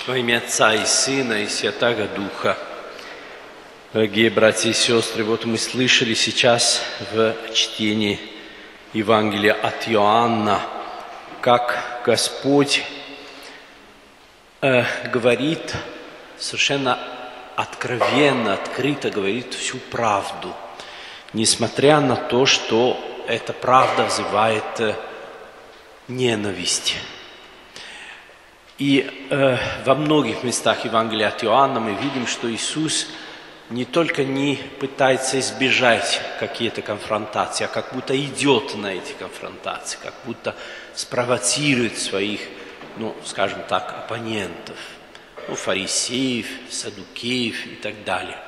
Во имя Отца и Сына и Святаго Духа. Дорогие братья и сестры, вот мы слышали сейчас в чтении Евангелия от Иоанна, как Господь говорит совершенно откровенно, открыто говорит всю правду, несмотря на то, что эта правда вызывает ненависть. И во многих местах Евангелия от Иоанна мы видим, что Иисус не только не пытается избежать какие-то конфронтации, а как будто идет на эти конфронтации, как будто спровоцирует своих, скажем так, оппонентов, фарисеев, саддукеев и так далее.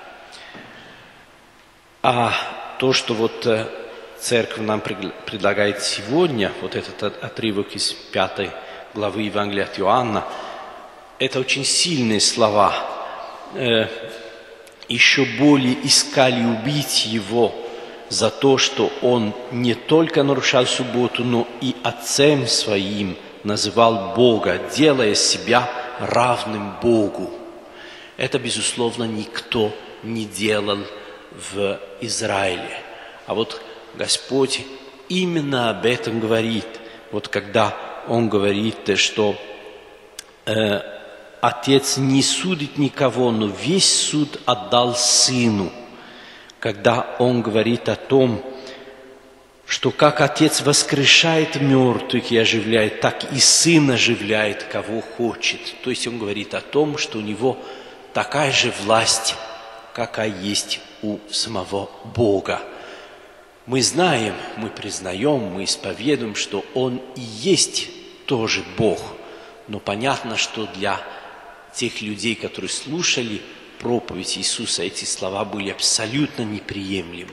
А то, что вот Церковь нам предлагает сегодня, вот этот отрывок из 5 главы Евангелия от Иоанна, это очень сильные слова. Еще более искали убить его за то, что он не только нарушал субботу, но и отцем своим называл Бога, делая себя равным Богу. Это, безусловно, никто не делал в Израиле. А вот Господь именно об этом говорит. Вот когда Он говорит, что Отец не судит никого, но весь суд отдал Сыну. Когда Он говорит о том, что как Отец воскрешает мертвых и оживляет, так и Сын оживляет, кого хочет. То есть Он говорит о том, что у Него такая же власть, какая есть у самого Бога. Мы знаем, мы признаем, мы исповедуем, что Он и есть тоже Бог. Но понятно, что для тех людей, которые слушали проповедь Иисуса, эти слова были абсолютно неприемлемы.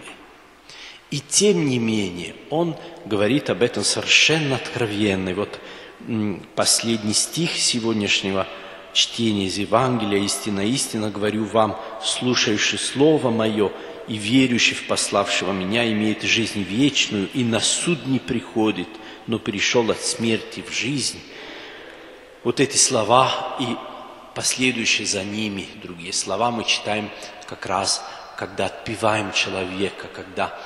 И тем не менее, Он говорит об этом совершенно откровенно. И вот последний стих сегодняшнего чтения из Евангелия: «Истинно, истинно говорю вам, слушающий Слово Мое и верующий в пославшего Меня имеет жизнь вечную, и на суд не приходит, но перешел от смерти в жизнь». Вот эти слова и последующие за ними другие слова мы читаем как раз, когда отпеваем человека, когда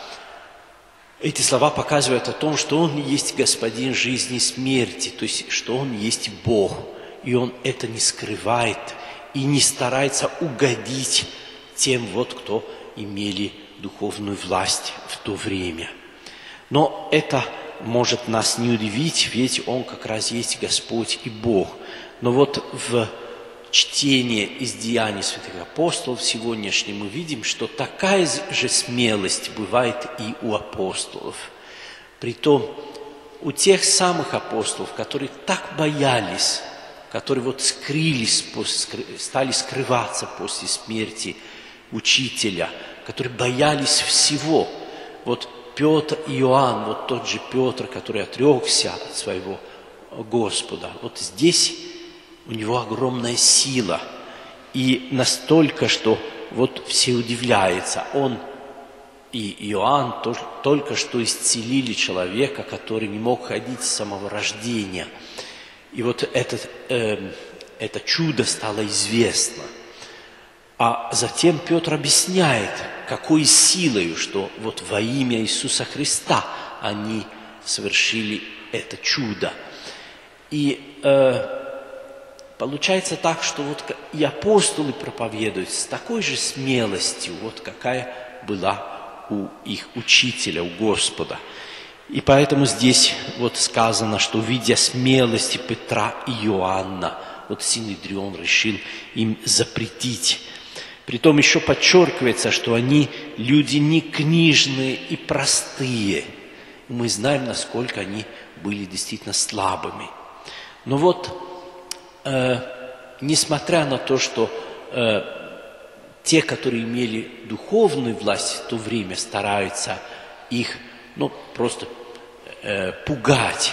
эти слова показывают о том, что Он есть Господин жизни и смерти, то есть, что Он есть Бог, и Он это не скрывает и не старается угодить тем, кто имели духовную власть в то время. Но это может нас не удивить, ведь Он как раз есть Господь и Бог. Но вот в чтении из Деяний святых апостолов сегодняшнем мы видим, что такая же смелость бывает и у апостолов. Притом у тех самых апостолов, которые так боялись, которые скрылись, стали скрываться после смерти учителя, которые боялись всего. Вот Петр и Иоанн, вот тот же Петр, который отрекся от своего Господа, вот здесь у него огромная сила. И настолько, что все удивляются. Он и Иоанн только что исцелили человека, который не мог ходить с самого рождения. И это чудо стало известно. А затем Петр объясняет, какой силой, что во имя Иисуса Христа они совершили это чудо. И получается так, что и апостолы проповедуют с такой же смелостью, какая была у их учителя, у Господа. И поэтому здесь сказано, что, видя смелости Петра и Иоанна, Синедрион решил им запретить. Притом еще подчеркивается, что они люди не книжные и простые. Мы знаем, насколько они были действительно слабыми. Но несмотря на то, что те, которые имели духовную власть в то время, стараются их просто пугать,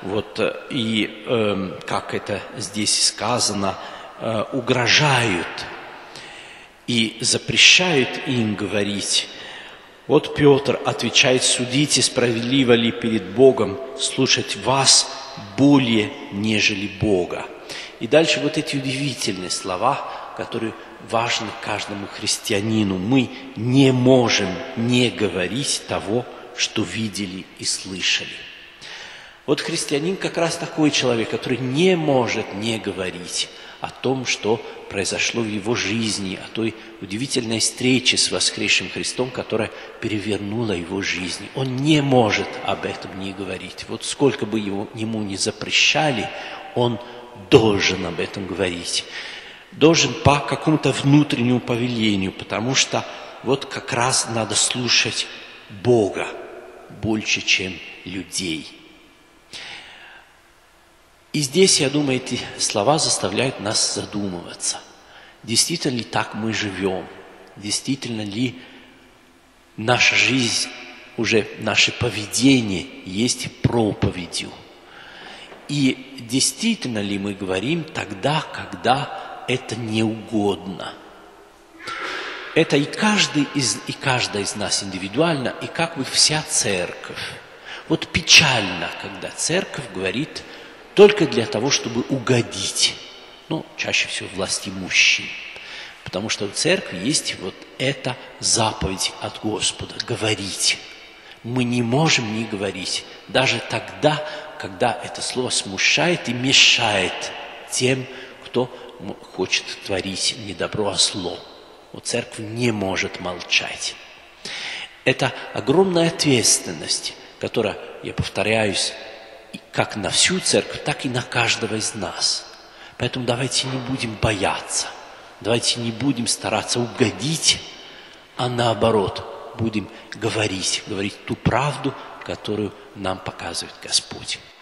и, как это здесь сказано, угрожают и запрещают им говорить. Вот Петр отвечает: «Судите, справедливо ли перед Богом слушать вас более, нежели Бога». И дальше вот эти удивительные слова, которые важны каждому христианину. Мы не можем не говорить того, что видели и слышали. Вот христианин как раз такой человек, который не может не говорить о том, что произошло в его жизни, о той удивительной встрече с воскресшим Христом, которая перевернула его жизнь. Он не может об этом не говорить. Вот сколько бы ему ни запрещали, он должен об этом говорить. Должен по какому-то внутреннему повелению, потому что вот как раз надо слушать Бога больше, чем людей. И здесь, я думаю, эти слова заставляют нас задумываться. Действительно ли так мы живем? Действительно ли наша жизнь, уже наше поведение есть проповедью? И действительно ли мы говорим тогда, когда это не угодно? Это и каждая из нас индивидуально, и как бы вся церковь. Вот печально, когда церковь говорит только для того, чтобы угодить. Ну, чаще всего властимущим. Потому что в церкви есть вот эта заповедь от Господа – говорить. Мы не можем не говорить, даже тогда, когда это слово смущает и мешает тем, кто хочет творить не добро, а зло. Вот церковь не может молчать. Это огромная ответственность, которая, я повторяюсь, как на всю церковь, так и на каждого из нас. Поэтому давайте не будем бояться, давайте не будем стараться угодить, а наоборот, будем говорить ту правду, которую нам показывает Господь.